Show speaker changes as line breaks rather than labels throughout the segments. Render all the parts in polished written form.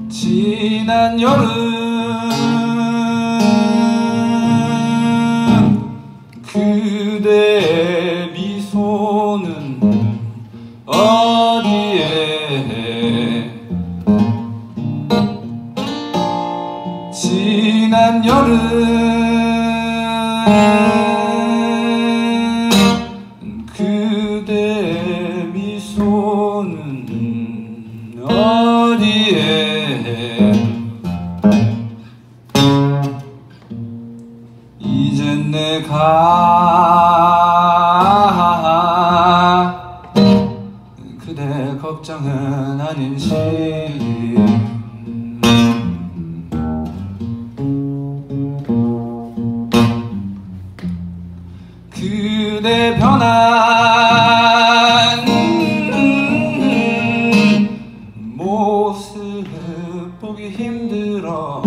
지난 여름 그대의 미소는 어디에 지난 여름 그대의 미소는 어디에 이젠 내가 그대 걱정은 아닌지 그대 변한 모습 보기 힘들어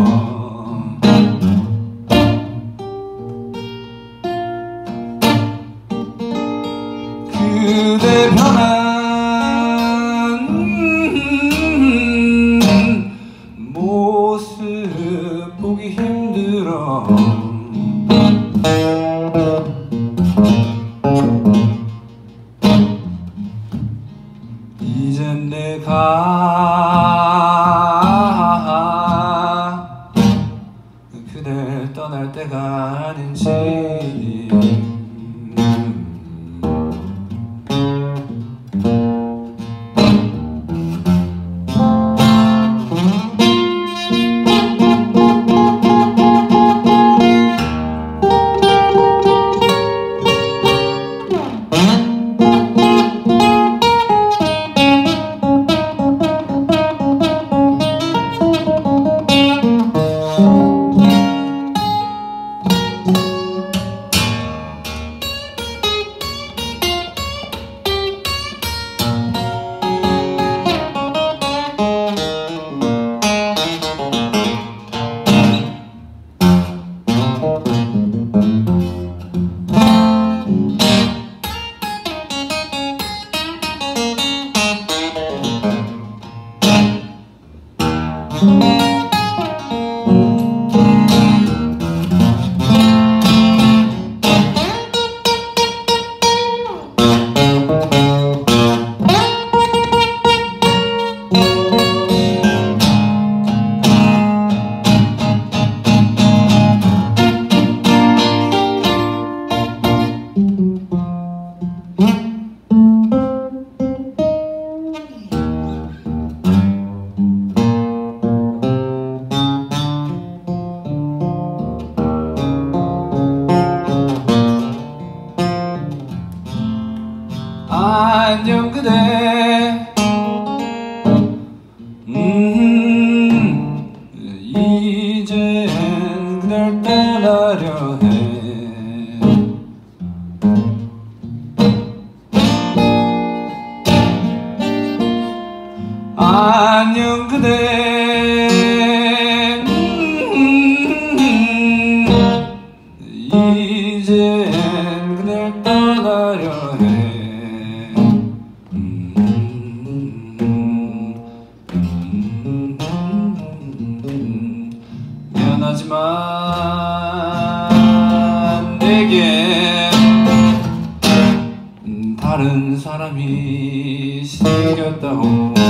그대 변한 모습 보기 힘들어 이젠 내가 그댈 떠날 때가 아닌지 안녕 그대 이젠 그댈 떠나려 해 안녕 그대 이젠 그댈 떠나려 해 미안하지만 내게 다른 사람이 생겼다고